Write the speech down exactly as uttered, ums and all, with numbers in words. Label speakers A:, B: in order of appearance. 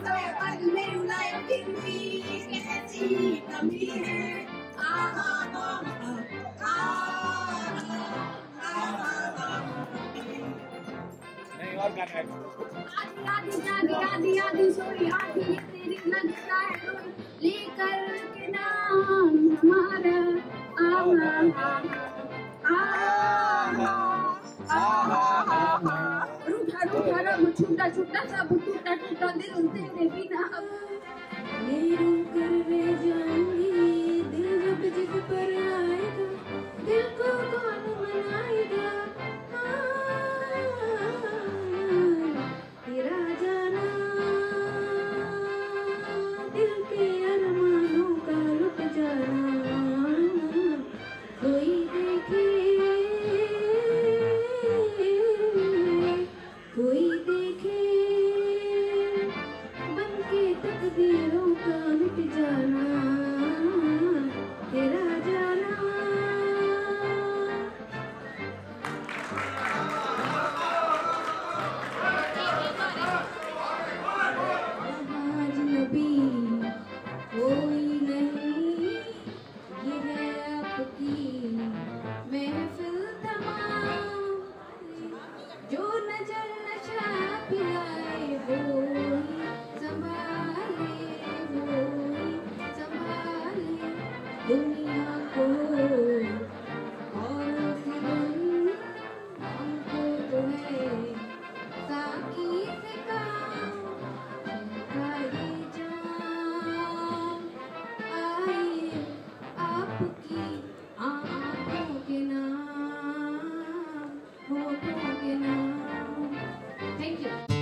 A: पल में रुलाए फिर भी कैसी कमी है। आहा आहा आहा आहा।
B: नहीं और गाना है।
A: आधी आधी आधी आधी सोई आधी ये तेरी लगता है कोई लेकर के नाम हमारा। आहा आहा आहा आहा। रूठा रूठा रब छूटा छूटा सब टूटा टूटा दिल तेरे बिना मेरू कर रह जाऊंगी। दिल जब जिद पर आएगा दिल को कौन मनाएगा। तेरा जाना दिल के अरमानों का लुट जाना। कोई देखे कोई देखे बन के तकदीरों का मिट जाना। तेरा जाना अजनबी कोई नहीं ये है आपकी महफिल तमाम। जो नजर नशा पिलाए वो संभाले वो संभाले दुनिया को और फिर हमको तो है साकी से काम का ये जाम। आइए आपकी आंखों के नाम होठों के नाम। Thank you.